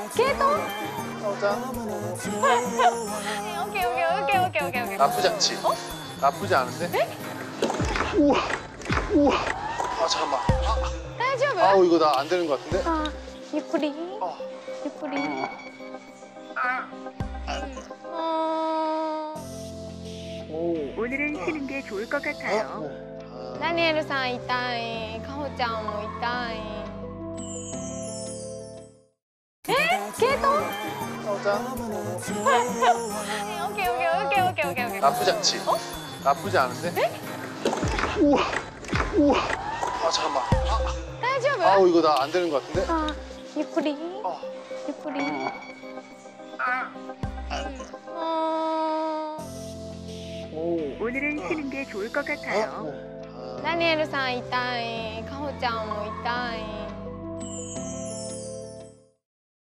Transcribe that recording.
개똥? 싸우자. 오케이. 나쁘지 않지? 나쁘지 않은데? 우와. 아, 잠깐만. 다이丈夫? 아우, 이거 나 안 되는 것 같은데? 아, 유프리. 어. 유프리. 오늘은 쉬는 게 좋을 것 같아요. ダニエルさん痛い。かほちゃんも痛い。ゲート？ 싸우자. 오케이. 나쁘지 않지? 나쁘지 않은데? 우와. 아, 잠깐만. 大丈夫？ 아우, 이거 나 안 되는 것 같은데? 아, 유프리. 어. 유프리. 오늘은 쉬는 게 좋을 것 같아요. ダニエルさん痛い。かほちゃんも痛い。